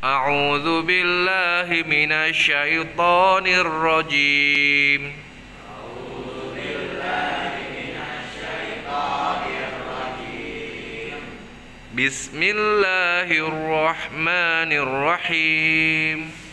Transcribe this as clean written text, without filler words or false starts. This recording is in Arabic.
أعوذ بالله من الشيطان الرجيم. بسم الله الرحمن الرحيم.